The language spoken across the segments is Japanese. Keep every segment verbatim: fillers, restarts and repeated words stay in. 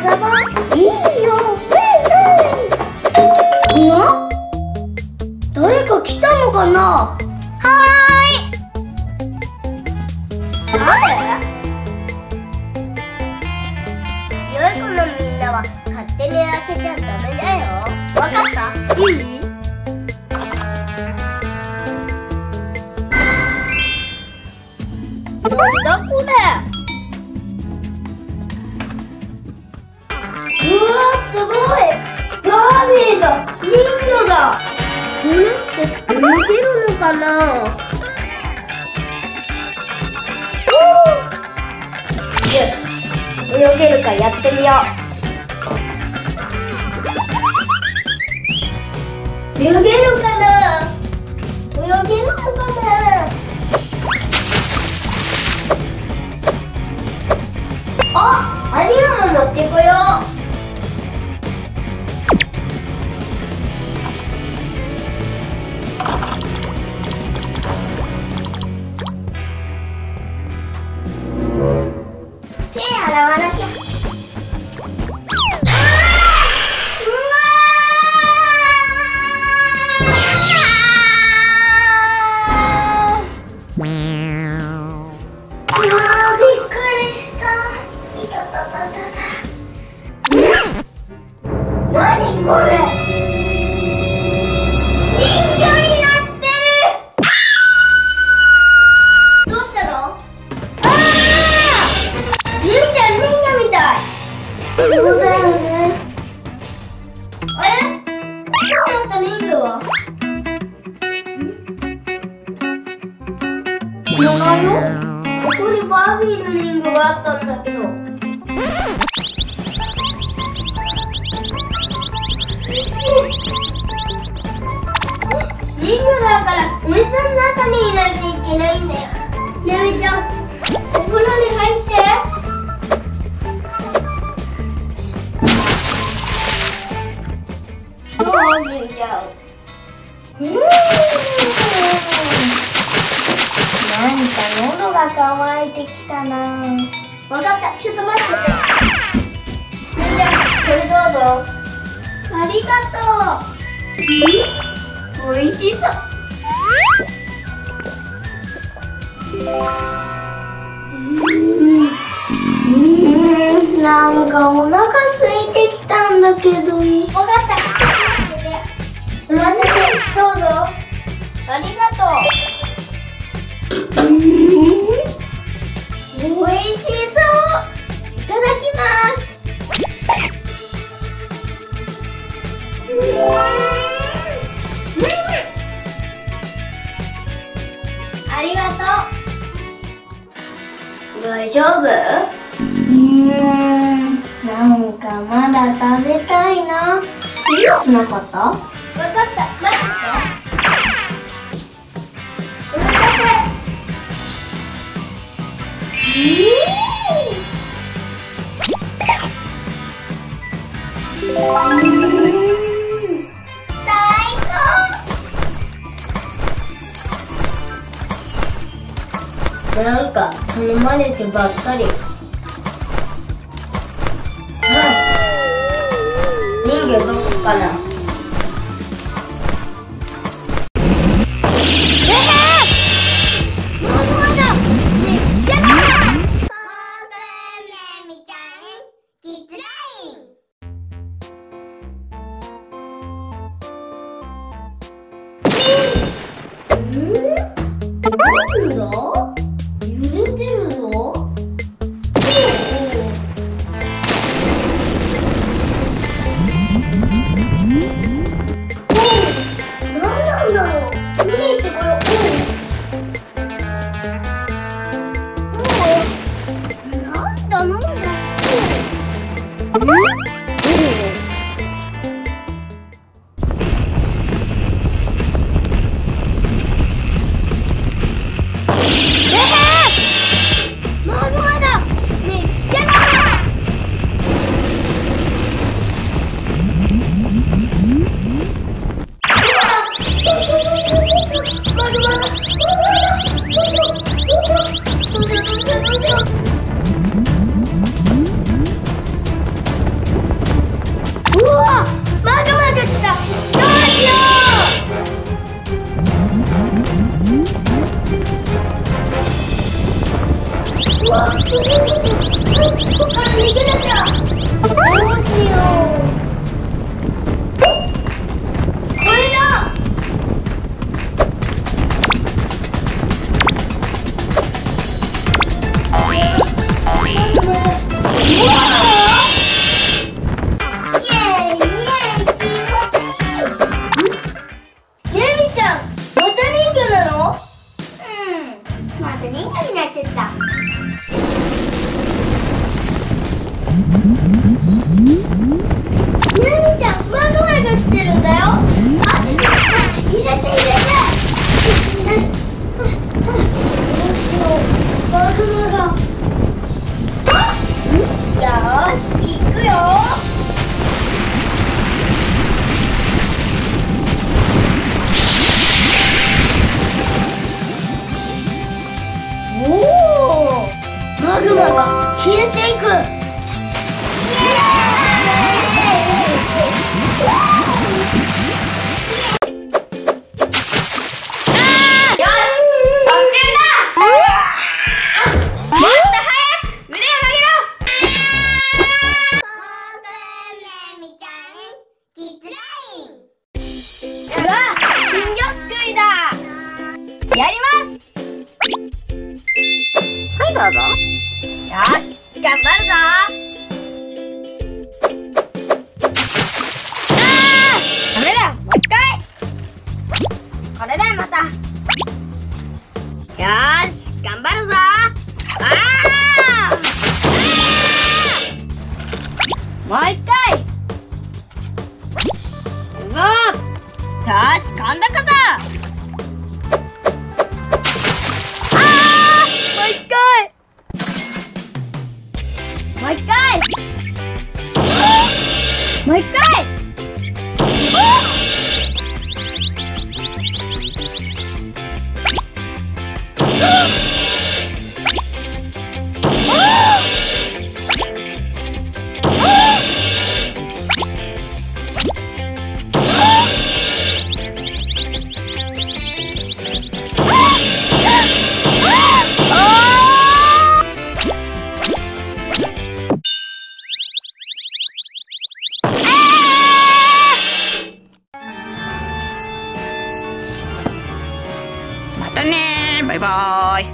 だばいいよ。うわ、誰か来たのかな。はーい。誰？良い子のみんなは勝手に開けちゃダメだよ。わかった？いい？なんだこれ。うわ、すごい。バービーだ。人魚だ。これって泳げるのかな。よし、泳げるかやってみよう。泳げるかな。泳げるのかな。あ、アリアも持ってこよう。手洗わなきゃ。何これ。人魚になってる。どうしたの。ああ、ゆみちゃん人魚みたい。そうだよね。あれ、ここにあった人魚は違うよ。ここにバービーの人魚があったんだけど。人魚だからお水の中にいなきゃいけないんだよ。ねみちゃん、お風呂に入って。もうねみちゃん。うーん、なんか喉が渇いてきたな。わかった、ちょっと待ってて。ねみちゃん、これどうぞ。ありがとう。おいしそう。うんうん、なんかお腹空いてきたんだけど。わかった、ちょっと待ってて。お待たせ、どうぞ。ありがとう。うん、おいしそう。いただきます。ありがとう。大丈夫？うーん、なんかまだ食べたいな。荷物なかった？わかった、待ってて。お待たせ。うーん、なんか頼まれてばっかり。人魚どこかな。なんだ？揺れてるぞ。何なんだろう。見に行ってこよう。なんだなんだ。 ここから逃げなきゃ。どうしよう。これだ。消えていく。 やります。はい、どうぞ。よし、頑張るぞ。あー、ダメだよ、もう一回。これだよ、また。よーし、頑張るぞ。あー、もう一回。よし、行くぞ。よし、今度こそ。もう一回。もう一回。 またね、バイバーイ。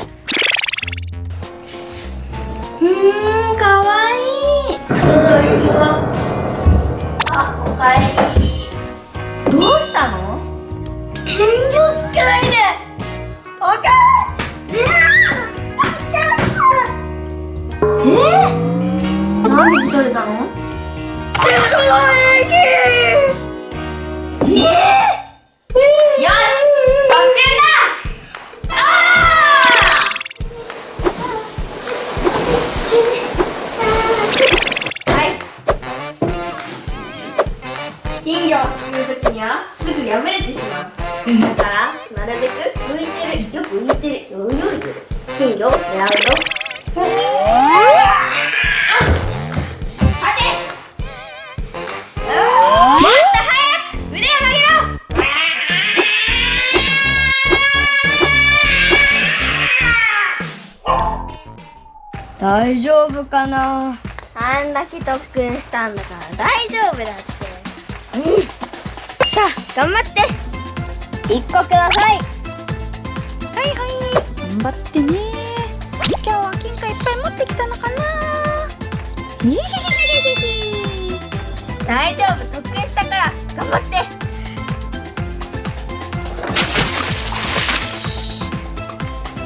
うーん、かわいい。ただいま。あ、おかえり。どうしたの？金魚すくいで。おかえり。ずらー、使っちゃった。えー、なんで取れたの？ゼロ駅。えー、よし。金魚をすくうときにはすぐ破れてしまう。だからなるべく浮いてる、よく浮いてる、泳いでる金魚を狙うと。待て、もっと早く腕を曲げろ。 大丈夫かな。 あんだけ特訓したんだから大丈夫だって。 うん、さあ頑張っていっこください。 はいはい、頑張ってね。今日は金貨いっぱい持ってきたのかな。 大丈夫、特訓したから頑張って。イエ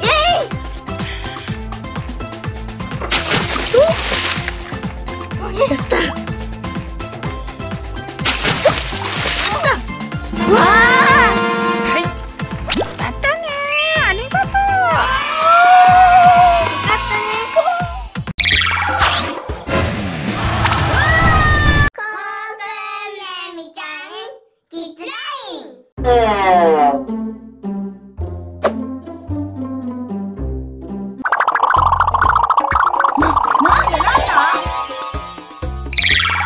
ーイ。やった。わあ、 はい、またね、ありがとう。 よかったね。 コウクメミちゃんキッズライン。 な、なんでなんだ。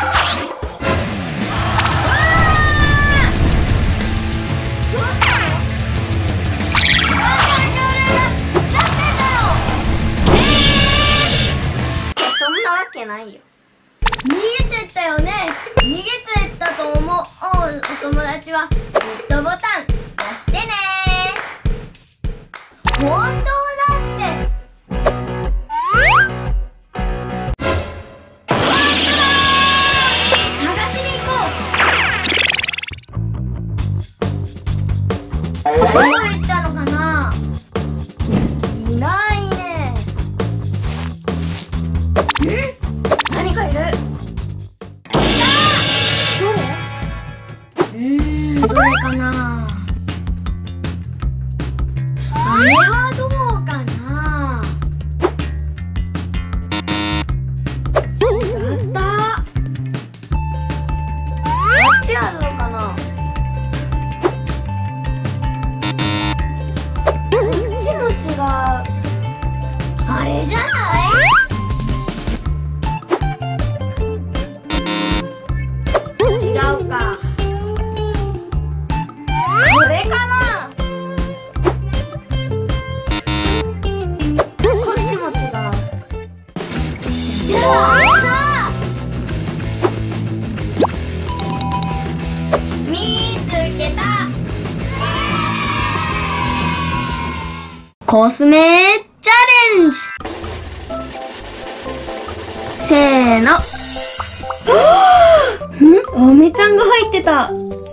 逃げてったよね。逃げてったと思うお友達はグッドボタン押してね。本当だって。探しに行こう。どこ行ったのかな。いないね。ん？何かいる。どれ？うーん、どれかな。あれはどうかな。違った。こっちはどうかな。こっちも違う。あれじゃない？違うか。これかな。こっちも違う。じゃああれだ。見つけた。コスメチャレンジ。せーの。ん？アメちゃんが入ってた。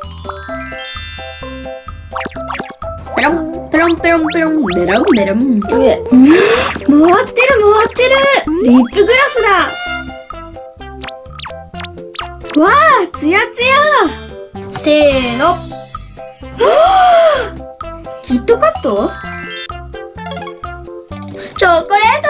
ペロンペロンペロンペロンベロンベロン。うん、回ってる回ってる。リップグラスだ。わあ、ツヤツヤ。せーの。キットカット？チョコレート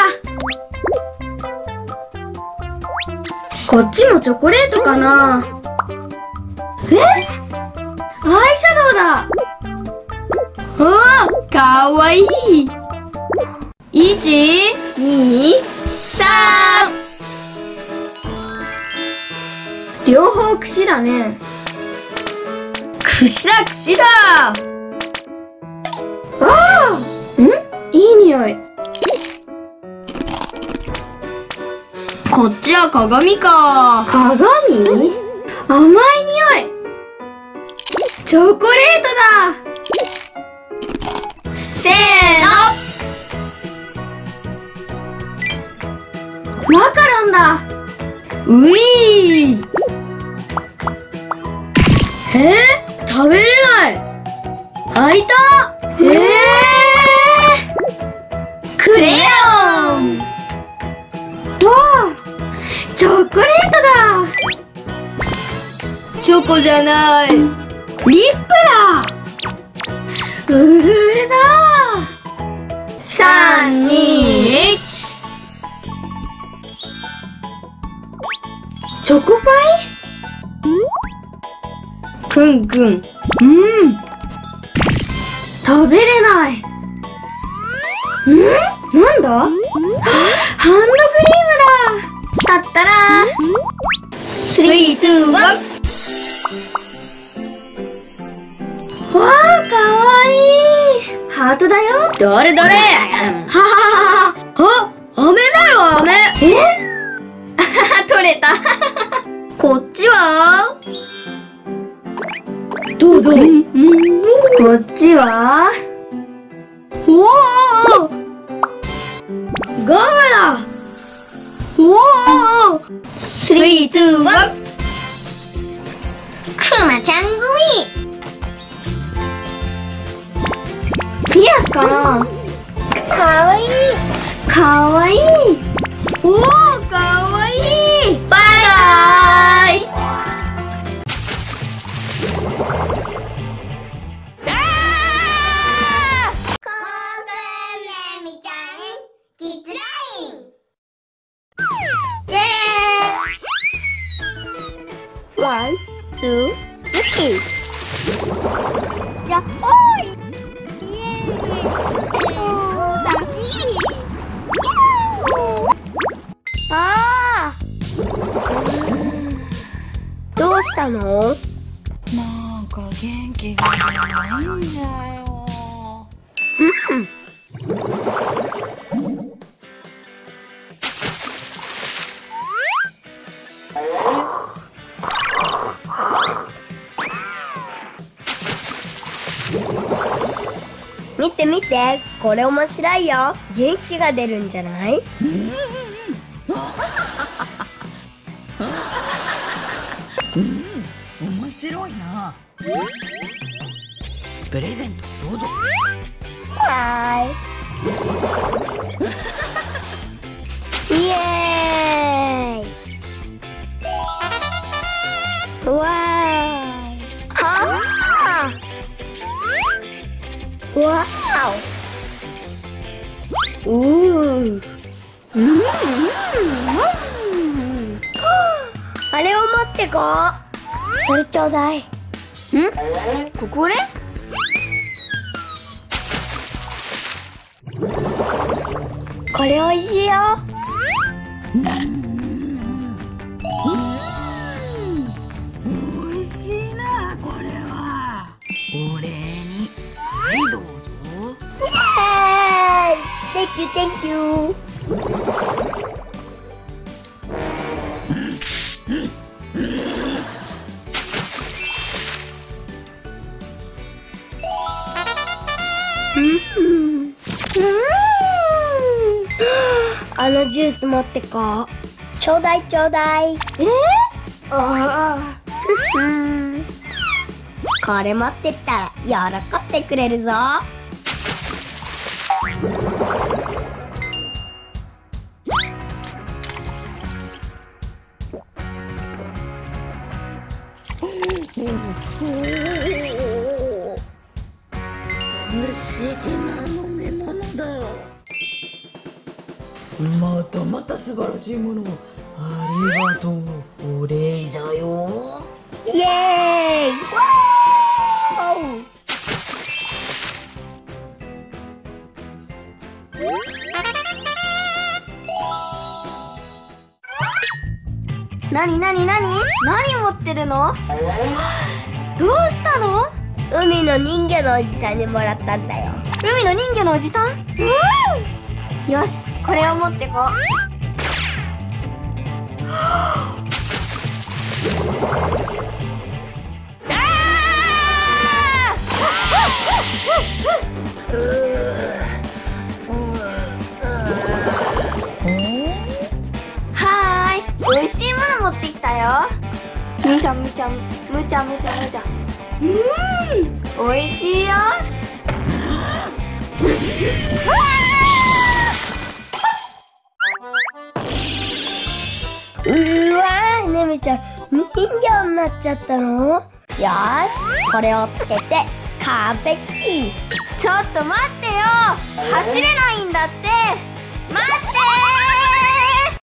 だ。こっちもチョコレートかな。え？アイシャドウだ。おー、かわいい。いち、に、さん。両方櫛だね。櫛だ櫛だ。ああ、ん？いい匂い。こっちは鏡か。鏡？甘い匂い。チョコレートだ。せーの。マカロンだ。ういー。えー、食べれない。開いた。えー、クレヨン。わあ、チョコレートだ。チョコじゃない。リップだ。うるうるだ。さん、に、いち。チョコパイ？くんくん。うん。食べれない。ん？なんだ？ハンドクリームだ。だったら。スリー、ツー、ワン。わあ、かわいい。ハートだよ。どれどれ。はははは。あ、飴だよ、飴。え？取れた。こっちはどうどう。こっちはおお、ガムだ。おお、スリー、ツー、ワン。クマちゃん組。ピアスかな。かわいい。かわいい。おー、かわいい。バイバイ。あー、コグメミちゃんキッズライン。イエーイ。ワン、ツー、スリー。やっほーい。あー、どうしたの？ なんか元気がないんだよ。 見て見て、これ面白いよ。元気が出るんじゃない？ うん、面白いな。プレゼントどうぞ。 はーい。イエーイ。わーい。はー。わーお。うー。うん。あれを持ってこう。それちょうだい。ん？ここれ？これおいしいよ。 うん、おいしいなこれは。お礼に、はいどうぞ。 はい、Thank you, thank you。あのジュース持ってこう。ちょうだいちょうだい。えー、ああこれ持ってったら喜んでくれるぞ。 不思議な飲み物だ。またまた素晴らしいものをありがとう。お礼だよ。 イエーイ。わー。なになになに？何持ってるの？どうしたの？海の人魚のおじさんにもらったんだよ。海の人魚のおじさん？うん、よし、これを持ってこう。はーい、美味しいもの持ってきたよ。むちゃむちゃむちゃむちゃむちゃ。うーん、美味しいよ。うわー、ねむちゃん人魚になっちゃったの？よーし、これをつけて完璧。ちょっと待ってよ、走れないんだって。